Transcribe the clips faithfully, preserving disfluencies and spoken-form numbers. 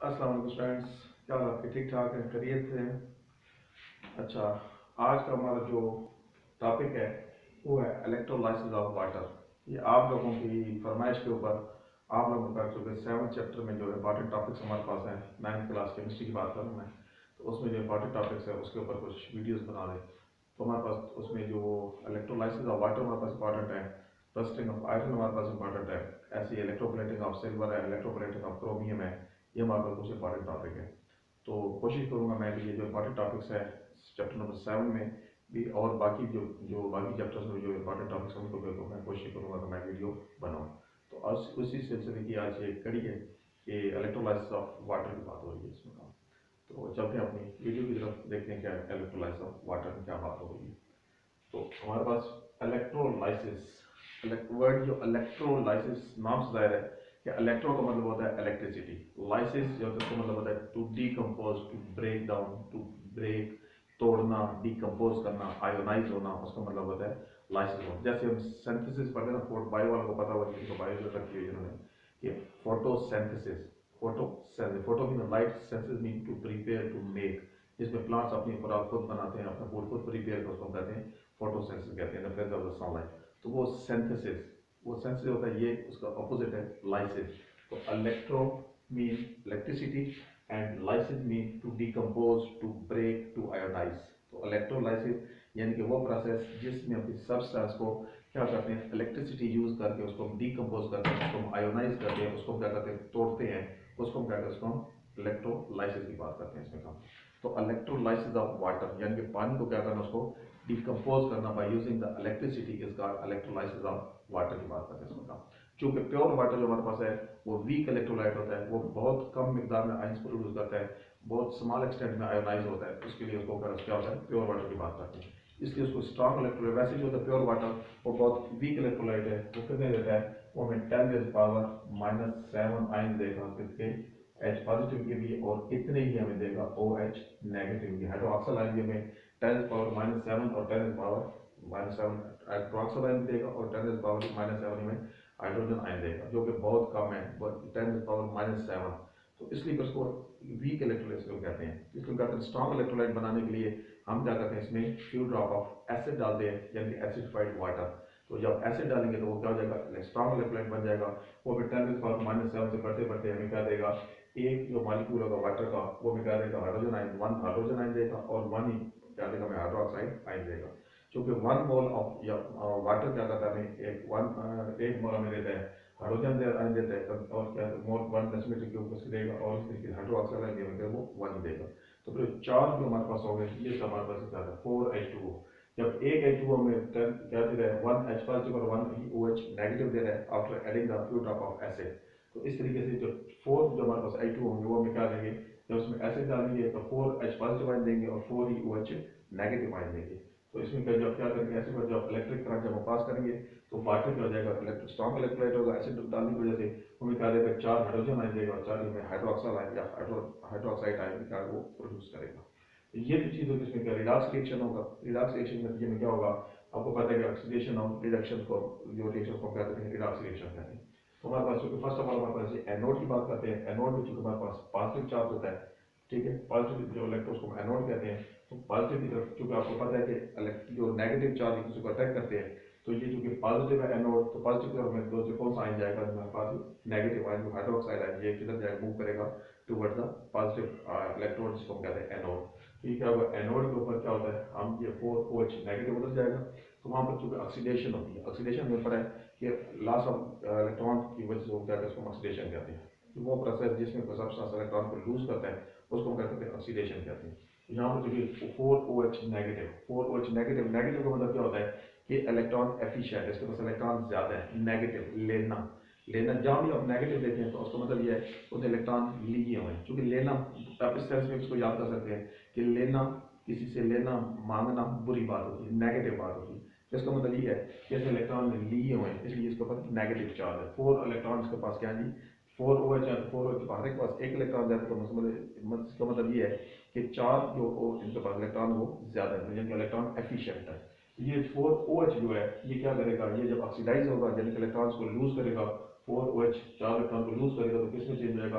अस्सलाम वालेकुम स्टूडेंट्स, क्या हाल आपके? ठीक ठाक हैं? खैरियत से हैं? अच्छा, आज का हमारा जो टॉपिक है वो है इलेक्ट्रोलाइसिस ऑफ वाटर। ये आप लोगों की फरमाइश के ऊपर आप लोगों का चूँकि सेवन चैप्टर में जो इंपॉर्टेंट टॉपिक्स हमारे पास हैं, नाइन्थ क्लास केमिस्ट्री की बात करूँ मैं, तो उसमें जो इंपॉर्टेंट टॉपिक्स है उसके ऊपर कुछ वीडियोस बना दें। तो हमारे पास उसमें जो इलेक्ट्रोलाइसिस ऑफ वाटर हमारे पास इंपॉर्टेंट है, रस्टिंग ऑफ आयरन हमारे पास इंपॉर्टेंट है, ऐसे इलेक्ट्रोप्लेटिंग ऑफ सिल्वर है, इलेक्ट्रोप्लेटिंग ऑफ क्रोमियम है। ये हमारे पास कुछ इंपॉर्टेंट टॉपिक है। तो कोशिश करूँगा मैं भी ये जो इंपॉर्टेंट टॉपिक्स है चैप्टर नंबर सेवन में भी और बाकी जो जो बाकी चैप्टर्स में जो इंपॉर्टेंट टॉपिक्स हैं उनको भी मैं कोशिश करूँगा कि मैं वीडियो बनाऊँ। तो आज उसी सिलसिले की आज ये कड़ी है कि इलेक्ट्रोलाइसिस ऑफ वाटर की बात हो रही है इसमें काम। तो चलते हैं अपनी वीडियो की तरफ, देखते हैं क्या इलेक्ट्रोलाइसिस ऑफ वाटर में क्या बात हो रही है। तो हमारे पास इलेक्ट्रोलाइसिस, वर्ड जो इलेक्ट्रोलाइसिस नाम से जाहिर है कि इलेक्ट्रो का मतलब होता है इलेक्ट्रिसिटी, लाइसिस जो है उसका मतलब होता है to decompose, to break down, to break, तोड़ना, डीकम्पोज करना, आयोनाइज होना, उसका मतलब होता है लाइसिस होना। जैसे हम सिंथेसिस पढ़ते हैं ना, बायो वालों को पता होगा, जिनको बायो जो रखी हुई है इन्होंने, कि photosynthesis, photo photo mean light, synthesis mean to prepare, to make, जिसमें प्लांट्स अपनी खुराक खुद बनाते हैं, अपना फूड खुद प्रिपेयर कर, उसको कहते हैं फोटोसिंथेसिस, कहते हैं the presence of the sunlight. तो वो सिंथेसिस, वो सिंथेसिस होता है, ये उसका ऑपोजिट है लाइसिस। तो electro mean electricity and lysis mean to decompose, to break, to ionise. तो इलेक्ट्रोलाइसिस यानी कि वो प्रोसेस जिसमें अपनी सब्सटेंस को क्या करते हैं, इलेक्ट्रिसिटी यूज करके उसको डिकम्पोज करते हैं, उसको आयोनाइज करते हैं, उसको क्या करते हैं, तोड़ते हैं, उसको क्या करते हैं, उसको इलेक्ट्रोलाइसिस की बात करते हैं इसमें काम। तो इलेक्ट्रोलाइसिस ऑफ वाटर यानी कि पानी को क्या करना, उसको डिकम्पोज करना by using the electricity is called electrolysis of water की बात करते हैं इसमें काम। चूंकि प्योर वाटर जो हमारे पास है वो वीक इलेक्ट्रोलाइट होता है, वो बहुत कम मिकदार में आयंस प्रोड्यूस करता है, बहुत स्मॉल एक्सटेंट में आयोनाइज होता है, उसके लिए उसको क्या होता है, प्योर वाटर की बात करते हैं। इसलिए उसको स्ट्रॉन्ग इलेक्ट्रोलाइट, वैसे जो होता है प्योर वाटर वो बहुत वीक इलेक्ट्रोलाइट है, वो कितने देता है, वो हमें ten raise power minus seven ion देगा किसके, एच पॉजिटिव के लिए, और इतने ही हमें देगा ओ एच नेगेटिव की। हाइड्रोक्साइड आयन हमें टेन पावर माइनस सेवन और ten power minus seven hydroxide ion देगा, और टेन पावर माइनस सेवन में हाइड्रोजन आयन देगा, जो कि बहुत कम है, टेन पावर माइनस सेवन। तो इसलिए उसको वीक इलेक्ट्रोलाइट कहते हैं। इसलिए कहते हैं स्ट्रॉन्ग इलेक्ट्रोलाइट बनाने के लिए हम क्या करते हैं, इसमें फ्यू ड्रॉप ऑफ एसिड डालते हैं, यानी कि एसिडिफाइड वाटर। तो जब एसिड डालेंगे तो वो क्या हो जाएगा, स्ट्रॉन्ग इलेक्ट्रोलाइट बन जाएगा। वो फिर टेन पावर माइनस सेवन से बढ़ते बढ़ते हमें क्या देगा, एक जो मॉलिक्यूल होगा वाटर का वो हमें क्या देगा, hydrogen ion, one hydrogen ion देगा, और वन ही क्या देगा, हमें हाइड्रोक्साइड आयन देगा। क्योंकि वन मोल ऑफ या वाटर क्या करता है, हमें एक वन एक मोल हमें देता है हाइड्रोजन आयन देता है, और क्या मोल वन डेसीमीटर क्यूब उसको देगा, और इस तरीके हाइड्रोक्साइड आयन देगा वो वन ही देगा। तो फिर चार जो हमारे पास हो गए, ये हमारे पास क्या है, फोर एच टू ओ। जब एक एच टू ओ हमें क्या दे रहा है, वन एच पॉजिटिव और वन ओ एच नेगेटिव दे रहा है after adding the few drop of acid. तो इस तरीके से जो फोर जो हमारे पास एच टू होंगे वो हमें क्या देंगे, जब उसमें एसिड डालेंगे तो फोर एच पॉजिटिव आयन देंगे और फोर ही ओ एच नेगेटिव आयन देंगे। तो इसमें क्या जब क्या करेंगे, एसिड पर जब इलेक्ट्रिक करंट जब हम पास करेंगे तो वाटर क्या हो जाएगा, इलेक्ट्रिक स्ट्रॉन्ग इलेक्ट्रोलाइट होगा, एसिड डालने की वजह से हमें क्या देगा, चार हाइड्रोजन आयन देगा, और चार में हाइड्रोक्साइड आयन या हाइड्रोक्साइड आयन क्या वो प्रोड्यूस करेगा। तो ये जो चीज़ होगी इसमें क्या रिडॉक्स रिएक्शन होगा। रिडॉक्स रिएक्शन के नतीजे में क्या होगा, आपको पता है कि ऑक्सीडेशन और रिडक्शन को, जो रिएक्शन को कहते हैं रिडॉक्स रिएक्शन कहते हैं। तो हमारे पास चूंकि फर्स्ट ऑफ ऑल हमारे पास एनोड की बात करते हैं, एनोड में चूंकि हमारे पास पॉजिटिव चार्ज होता है, ठीक है, पॉजिटिव जो इलेक्ट्रॉन को एनोड कहते हैं। तो पॉजिटिव की तरफ चूंकि आपको पता है कि जो नेगेटिव चार्ज एक दूसरे को अटैक करते हैं, तो ये चूंकि पॉजिटिव है एनोड, तो पॉजिटिव की तरफ में दो से कौन सा आयन जाएगा, हमारे पास नेगेटिव आयन जो हाइड्रोक्साइड आयन, ये किधर जाएगा, मूव करेगा टुवर्ड द पॉजिटिव इलेक्ट्रॉन, जिसको हम कहते हैं एनोड। तो ये क्या होगा, एनोड के ऊपर क्या होता है, हम ये फोर ओ एच नेगेटिव उधर जाएगा, तो वहाँ पर चूंकि ऑक्सीडेशन होती है, ऑक्सीडेशन में पड़ा है कि लॉस ऑफ इलेक्ट्रॉन की वजह से वो क्या कहते हैं, ऑक्सीडेशन कहते हैं। तो वो प्रोसेस जिसमें कोई सब्सटेंस इलेक्ट्रॉन को लूज करता है उसको हम कहते हैं ऑक्सीडेशन कहते हैं। यहाँ पर चूंकि four O H negative, four O H negative, negative का मतलब क्या होता है कि इलेक्ट्रॉन एफिशिएंट, इसके पास इलेक्ट्रॉन ज्यादा है। नेगेटिव लेना, लेना जहाँ भी आप नेगेटिव देते हैं तो उसका मतलब ये है उसने इलेक्ट्रॉन लिए हुए हैं। चूंकि लेना, आप इस तरह से इसको याद कर सकते हैं कि लेना, किसी से लेना मांगना बुरी बात होती है, नेगेटिव बात होती है। तो इसका मतलब ये है कि इसने इलेक्ट्रॉन लिए हुए हैं, इसलिए इसके ऊपर नेगेटिव चार्ज है। फोर इलेक्ट्रॉन इसके पास क्या है जी, फोर ओ एच है, फोर ओ एच हर एक पास एक इलेक्ट्रॉन ज्यादा, तो इसका मतलब ये है कि चार जो इनके पास इलेक्ट्रॉन वो ज्यादा है, यानी कि इलेक्ट्रॉन एफिशिएंट है। ये फोर ओ एच जो है ये क्या करेगा, ये जब ऑक्सीडाइज होगा यानी कि इलेक्ट्रॉन्स को लूज करेगा, फोर ओ एच चार इलेक्ट्रॉन को लूज करेगा, तो किसमें चेंज हो जाएगा,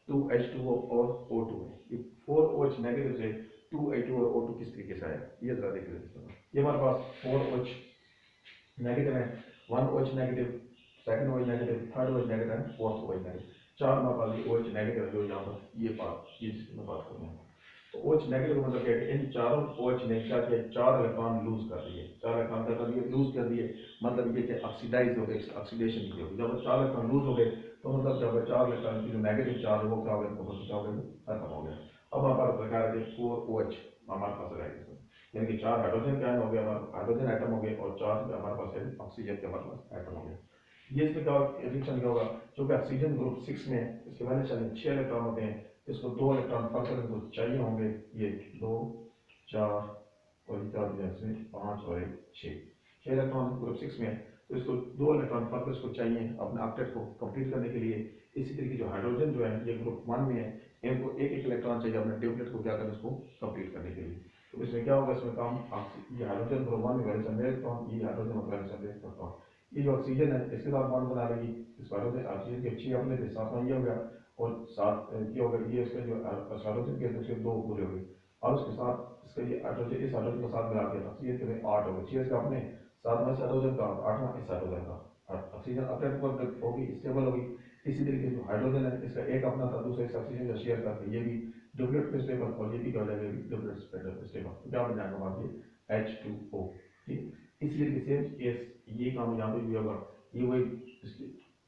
टू एच टू ओ और ओ टू है। ये फोर ओ एच नेगेटिव से टू एच टू और ओ टू किस तरीके से आया, ये जरा देख लेते हैं। ये हमारे पास फोर ओ एच नेगेटिव है, one O H negative, second O H negative, third O H negative है, फोर्थ ओ एच नेगेटिव। चार हमारे पास ओ एच नेगेटिव है जो यहाँ पर ये बात ये जिसकी मैं बात करूँगा। तो ओ एच नेगेटिव का मतलब क्या है, इन चारों ओ एच ने क्या किया, चार इलेक्ट्रॉन लूज कर दिए। चार इलेक्ट्रॉन क्या कर दिए, लूज कर दिए। मतलब ये कि ऑक्सीडाइज हो गए, ऑक्सीडेशन की होगी। जब चार इलेक्ट्रॉन लूज हो गए तो मतलब जब चार इलेक्ट्रॉन की जो नेगेटिव चार्ज है वो क्या हो गया, तो क्या हो गया, खत्म हो गया। अब हमारे पास प्रकार है फोर ओ एच हमारे पास रहेगा, यानी कि चार हाइड्रोजन का हो गया, हाइड्रोजन आइटम हो गए, और चार हमारे पास है ऑक्सीजन के हमारे पास आइटम हो गया। ये इसमें क्या रिएक्शन क्या होगा, क्योंकि ऑक्सीजन ग्रुप सिक्स में इसके वैलेंस में छह इलेक्ट्रॉन होते हैं, इसको दो इलेक्ट्रॉन फर्दर इनको चाहिए होंगे, ये दो चार और चार जैसे पाँच और एक छः, छः इलेक्ट्रॉन ग्रुप सिक्स में है, तो इसको दो इलेक्ट्रॉन फर्दर इसको चाहिए अपने ऑक्टेट को कंप्लीट करने के लिए। इसी तरीके जो हाइड्रोजन जो है ये ग्रुप वन में है, इनको एक एक इलेक्ट्रॉन चाहिए अपने ड्यूप्लेट को क्या करना, इसको कंप्लीट करने के लिए। तो इसमें क्या होगा, इसमें काम ये हाइड्रोजन ग्रुप वन में वैलेंस इलेक्ट्रॉन, ये हाइड्रोजन में वैलेंस इलेक्ट्रॉन, ये जो ऑक्सीजन है इसके साथ बॉन्ड बना लेगी, इस हाइड्रोजन ऑक्सीजन के छः अपने थे, साथ में ये हो गया, और साथ ये हो गया, ये इसके जो हाइड्रोजन के उसके दो पूरे हो गए। और उसके साथ इसका ये हाइड्रोजन इस हाइड्रोजन के साथ मिला के ऑक्सीजन के आठ हो गए, छः इसका अपने साथ में इस हाइड्रोजन का, आठवां इस हाइड्रोजन का। ऑक्सीजन अपने ऊपर होगी, स्टेबल होगी। इसी तरीके से हाइड्रोजन है, इसका एक अपना था, दूसरा इस ऑक्सीजन का शेयर करके ये भी डुप्लेट पे स्टेबल, और ये भी क्या हो जाएगा, डुप्लेट पे स्टेबल। तो क्या बन जाएगा हमारे ये एच टू ओ। ठीक, इसी तरीके से इस ये काम यहाँ पे भी होगा, ये वही इसके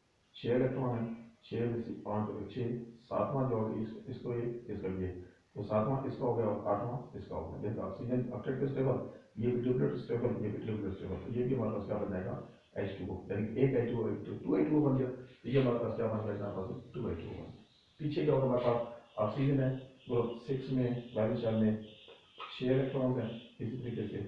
छः इलेक्ट्रॉन है, छः में से पाँच हो गए, छः, सातवां जो होगा इस, इसको ये इसका ये, तो सातवां इसका हो गया और आठवां इसका हो गया। जैसे ऑक्सीजन ऑक्टेट स्टेबल, ये भी डुप्लेट स्टेबल, ये भी डुप्लेट स्टेबल, तो ये भी हमारे पास क्या बन जाएगा एच टू ओ, यानी एक H two O two H two O बन गया। तो ये हमारे पास क्या बन जाएगा, टू एच टू ओ। पीछे क्या होगा हमारे पास, ऑक्सीजन है ग्रुप सिक्स में वैलेंस शेल में छः इलेक्ट्रॉन है, इसी तरीके से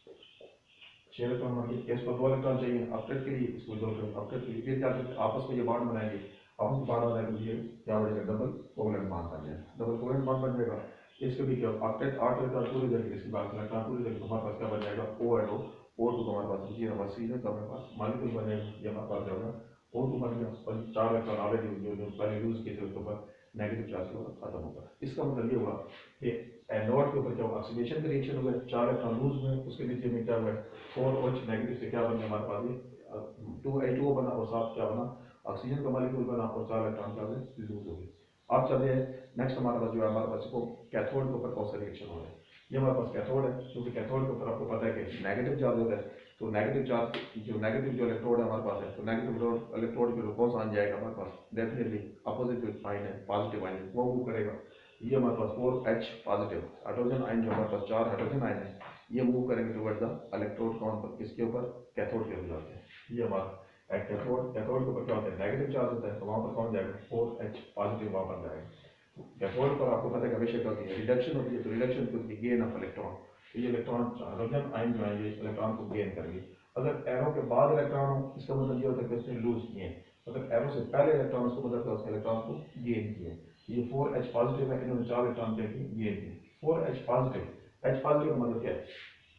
छः इलेक्ट्रॉन मान लीजिए, इसको दो इलेक्ट्रॉन चाहिए ऑक्टेट के लिए, इसको दो ऑक्टेट के लिए, फिर क्या करते हैं आपस में ये बॉन्ड बनाएंगे, आपस में बॉन्ड बनाने के लिए क्या बढ़ेगा, डबल कोवलेंट बॉन्ड बन जाएगा, डबल कोवलेंट बॉन्ड बन जाएगा। इसके भी क्या ऑक्टेट आठ इलेक्ट्रॉन पूरे जाएंगे, इसके बाद इलेक्ट्रॉन पूरे जाएंगे, हमारे पास क्या बन जाएगा ओ एंड ओ, ओ टू हमारे पास ये हमारे ऑक्सीजन का हमारे पास मॉलिक्यूल बन जाएगा, ये हमारे पास जाएगा ओ टू बन गया, और चार इलेक्ट्रॉन ऑलरेडी जो जो पहले यूज किए थे उसके ऊपर नेगेटिव चार्ज होगा, खत्म होगा। इसका मतलब ये हुआ कि एनोड के ऊपर क्या होगा, ऑक्सीडेशन का रिएक्शन होगा, चार इलेक्ट्रॉन लूज हुए, उसके नीचे में क्या हुआ फोर ओ एच नेगेटिव से क्या बना हमारे पास ये टू एच टू ओ बना, और साथ क्या बना ऑक्सीजन का मॉलिक्यूल बना, और चार इलेक्ट्रॉन क्या हुए लूज हो गए। अब चलते हैं नेक्स्ट हमारे पास जो है, हमारे पास को कैथोड के ऊपर कौन सा रिएक्शन हो रहा है। ये हमारे पास कैथोड है, क्योंकि कैथोड के ऊपर आपको पता है कि नेगेटिव चार्ज होता है, तो नेगेटिव चार्ज जो नेगेटिव जो इलेक्ट्रोड है हमारे पास है, तो नेगेटिव इलेक्ट्रोड के कौन सा आन जाएगा हमारे पास, डेफिनेटली अपोजिट जो आयन है पॉजिटिव आयन वो मूव करेगा। ये हमारे पास four H positive hydrogen ion जो हमारे पास चार हाइड्रोजन आयन है, ये मूव करेंगे टुवर्ड द इलेक्ट्रोड कौन पर, किसके ऊपर, कैथोड के ऊपर जाते हैं। ये हमारा कैथोड, कैथोड के ऊपर क्या होता है, नेगेटिव चार्ज होता है, तो वहाँ पर कौन जाएगा, फोर एच पॉजिटिव वहाँ पर जाएगा। कैथोड पर आपको पता है हमेशा क्या होती है, रिडक्शन होती है, तो रिडक्शन होती है गेन ऑफ इलेक्ट्रॉन, तो ये इलेक्ट्रॉन हाइड्रोजन आयन जो है ये इलेक्ट्रॉन को गेन करेंगे। अगर एरो के बाद इलेक्ट्रॉन हो, इसका मतलब ये होता है कि उसने लूज किए, अगर एरो से पहले इलेक्ट्रॉन, उसको मतलब है उसने इलेक्ट्रॉन को गेन किए। ये फोर एच पॉजिटिव है, इन्होंने चार इलेक्ट्रॉन क्या किए, गेन किए। Four H positive, H positive का मतलब क्या है,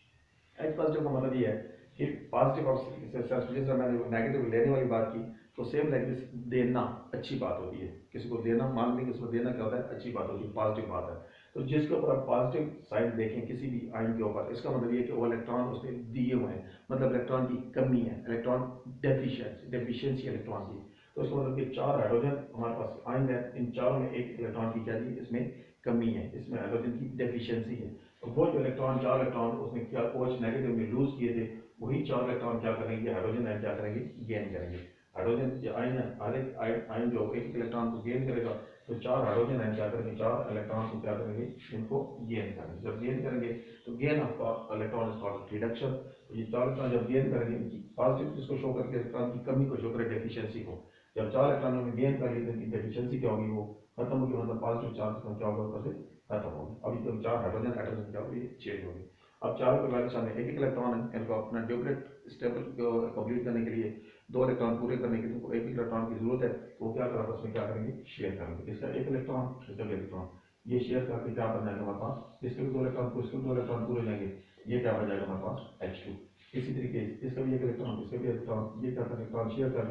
एच पॉजिटिव का मतलब ये है कि पॉजिटिव जैसे मैंने नेगेटिव लेने वाली बात की, तो सेम लाइक देना अच्छी बात होती है, किसी को देना मान लेंगे, उसमें देना क्या होता है, अच्छी बात होती है, पॉजिटिव बात है। तो जिसके ऊपर आप पॉजिटिव साइड देखें किसी भी आयन के ऊपर, इसका मतलब ये कि वो इलेक्ट्रॉन उसने दिए हुए हैं, मतलब इलेक्ट्रॉन की कमी है, इलेक्ट्रॉन डेफिशिएंसी डेफिशिएंसी इलेक्ट्रॉन की। तो इसका मतलब कि चार हाइड्रोजन हमारे पास आयन है, इन चारों में एक इलेक्ट्रॉन की क्या दी, इसमें कमी है, इसमें हाइड्रोजन की डेफिशिएंसी है। तो वो जो इलेक्ट्रॉन चार इलेक्ट्रॉन उसने क्या OH नेगेटिव में लूज किए थे, वही चार इलेक्ट्रॉन क्या करेंगे, हाइड्रोजन आयन क्या करेंगे, गेन करेंगे। हाइड्रोजन जो आयन है, हर एक आयन जो एक इलेक्ट्रॉन को गेन करेगा, तो चार हाइड्रोजन आयन क्या करेंगे, चार इलेक्ट्रॉन को क्या करेंगे, इनको गेन करेंगे। जब गेन करेंगे तो gain of electron is called reduction. ये चार इलेक्ट्रॉन जब गेन करेंगे, पॉजिटिव इसको शो करके इलेक्ट्रॉन की कमी को शो करें, डेफिशिएंसी को। जब चार इलेक्ट्रॉनों में गेन कर लिए, तो डेफिशिएंसी क्या होगी, वो खत्म होगी, मतलब पॉजिटिव चार्ज क्या होगा, ऊपर से खत्म होगी। अभी तो चार हाइड्रोजन एटम क्या होगी, चेंज होगी। अब चारों के वैल्यू सामने एक एक इलेक्ट्रॉन है, इनको अपना ड्यूप्लेट स्टेबल कंप्लीट करने के लिए, दो इलेक्ट्रॉन पूरे करने के लिए एक इलेक्ट्रॉन की जरूरत है, तो वो क्या करेंगे, उसमें क्या करेंगे, शेयर करेंगे। इसका एक इलेक्ट्रॉन, इसका इलेक्ट्रॉन, ये शेयर करके क्या बन जाएगा हमारे पास, इसके भी दो इलेक्ट्रॉन, इसके दो इलेक्ट्रॉन पूरे जाएंगे, ये क्या बन जाएगा हमारे पास एच टू। इसी तरीके इसका भी एक इलेक्ट्रॉन, इसका भी इलेक्ट्रॉन, ये क्या करेंगे, इलेक्ट्रॉन शेयर करके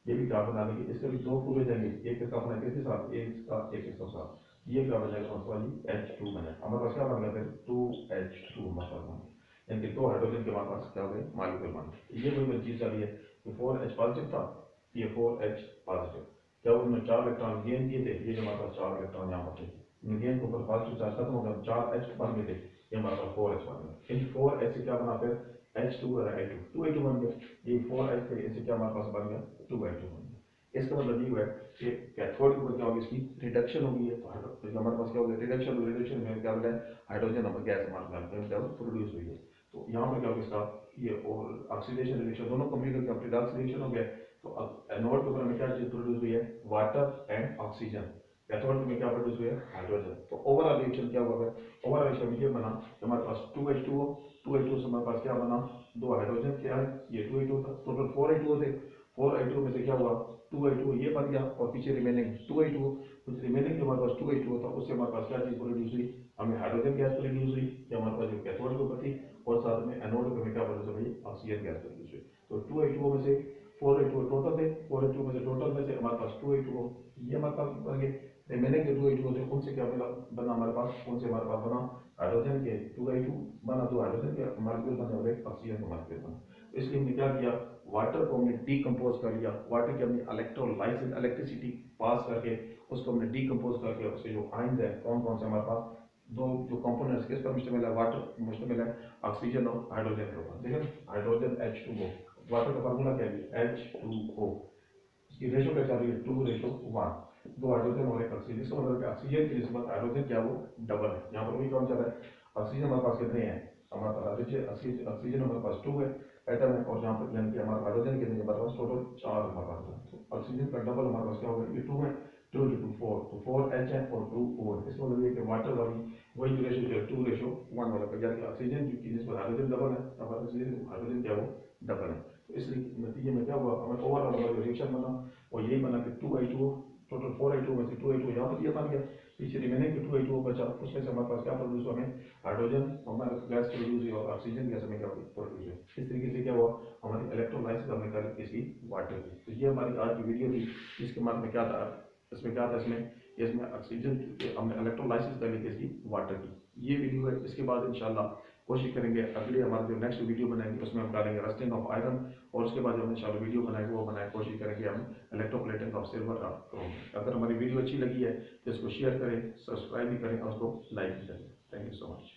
ये भी क्या बना लेंगे, इसके भी दो पूरे जाएंगे, एक इसका अपना किसके साथ, एक इसका एक इसका साथ, ये क्या बन जाएगा मतलब एच टू बने, हमारे पास क्या बन गया फिर टू एच टू मतलब बन गया, यानी कि दो हाइड्रोजन के हमारे पास क्या हो गए मॉलिक्यूल बन गए। ये वही चीज चली है कि फोर एच पॉजिटिव था, ये फोर एच पॉजिटिव, जब उन्होंने चार इलेक्ट्रॉन गेन किए थे, ये जो हमारे पास चार इलेक्ट्रॉन यहाँ पर थे, गेन के ऊपर पॉजिटिव चार्ज खत्म हो गया, चार एच बन गए थे, ये हमारे पास फोर एच बन गया। इन फोर एच से क्या बना फिर एच टू और I two, two I two बन गया, ये फोर एच थे, इससे क्या हमारे पास बन गया टू आई टू बन गया। इसका मतलब ये हुआ है कि कैथोड के ऊपर क्या होगी, इसकी रिडक्शन होगी है, तो हमारे पास क्या हो गया रिडक्शन, रिडक्शन में क्या होगा हाइड्रोजन नंबर गैस हमारे प्रोड्यूस हुई है। तो यहाँ पर क्या होगा इसका ये और ऑक्सीडेशन रिएक्शन दोनों कंप्लीट करके रिडक्स रिएक्शन हो गया। तो एनोड के ऊपर हमें क्या चीज प्रोड्यूस हुई है वाटर एंड ऑक्सीजन, कैथोड में क्या प्रोड्यूस हुई है हाइड्रोजन। तो ओवरऑल रिएक्शन क्या हुआ है, ओवरऑल रिएक्शन ये बना हमारे पास two H two, two H two से हमारे पास क्या बना दो हाइड्रोजन, क्या है ये टू एच टू था, टोटल फोर एच टू थे, फोर एच टू में से क्या हुआ टू एच टू ये बन गया और पीछे रिमेनिंग टू एच टू, कुछ रिमेनिंग जो हमारे पास टू एच टू था उससे हमारे पास क्या चीज प्रोड्यूस हुई, हमें हाइड्रोजन गैस प्रोड्यूस हुई जो हमारे पास जो कैथोड के ऊपर थी, और साथ में एनोड पे क्या प्रोड्यूस हुई ऑक्सीजन गैस प्रोड्यूस हुई। तो टू एच टू में से फोर एच टू टोटल थे, फोर एच टू में से टोटल में से हमारे पास टू एच टू ये हमारे पास बन गए, रिमेनिंग जो टू एच टू थे उनसे क्या मिला बना हमारे पास, उनसे हमारे पास बना हाइड्रोजन के टू एच टू बना, तो हाइड्रोजन के मॉलिक्यूल बने और एक ऑक्सीजन का मॉलिक्यूल बना। इसलिए हमने क्या किया वाटर को हमने डीकम्पोज कर लिया, वाटर की हमने इलेक्ट्रोलाइसिस इलेक्ट्रिसिटी पास करके उसको हमने डीकम्पोज करके उसके जो आयंस है कौन कौन से हमारे पास दो जो कंपोनेंट्स किस पर मुश्तमिल है, वाटर मुश्तमिल है ऑक्सीजन और हाइड्रोजन के ऊपर। देखिए hydrogen H two O, water का फार्मूला क्या है एच टू ओ, इसकी रेशो क्या चल रही है टू रेशो वन, दो हाइड्रोजन और एक ऑक्सीजन, इसका मतलब है ऑक्सीजन की निस्बत हाइड्रोजन क्या वो डबल है। यहाँ पर वही काम चल रहा है, ऑक्सीजन हमारे पास कितने हैं, हमारे पास ऑक्सीजन ऑक्सीजन हमारे पास टू है एटम है, और जहाँ पर यानी कि हमारे हाइड्रोजन कितने हमारे पास टोटल चार हमारे पास है, तो ऑक्सीजन का डबल हमारे पास क्या होगा ये टू है, टू इंटू फोर, तो फोर एच है और टू ओ है। इसका मतलब ये कि वाटर वाली वही जो रेशो टू रेशो वन वाला पर, यानी कि ऑक्सीजन की निस्बत हाइड्रोजन डबल है, हमारा ऑक्सीजन हाइड्रोजन क्या वो डबल है। तो इसलिए नतीजे में क्या हुआ हमें ओवरऑल हमारा जो रिएक्शन बना और यही बना कि two I two total four I two में से टू आई टू यहाँ पर ये बन गया, पीछे रिमेनिंग टू आई टू बचा, उसमें से हमारे पास क्या प्रोड्यूस हुआ हमें हाइड्रोजन हमारा गैस प्रोड्यूस हुई और ऑक्सीजन गैस हमें क्या प्रोड्यूस हुई। इस तरीके से क्या हुआ हमारी इलेक्ट्रोलाइसिस हमने कर इसकी वाटर की। तो ये हमारी आज की वीडियो थी, इसके बाद में क्या था इसमें क्या था इसमें इसमें ऑक्सीजन हमने इलेक्ट्रोलाइसिस कर ली थी इसकी वाटर की, ये वीडियो है। इसके बाद इंशाल्लाह कोशिश करेंगे अगले हमारे जो नेक्स्ट वीडियो बनाएंगे उसमें हम डालेंगे रस्टिंग ऑफ आयरन, और उसके बाद जो हम इंशाल्लाह वीडियो बनाएंगे वो बनाए कोशिश करेंगे हम इलेक्ट्रोप्लेटिंग ऑफ सिल्वर का करेंगे। अगर हमारी वीडियो अच्छी लगी है तो इसको शेयर करें, सब्सक्राइब भी करें और उसको लाइक भी करें। Thank you so much.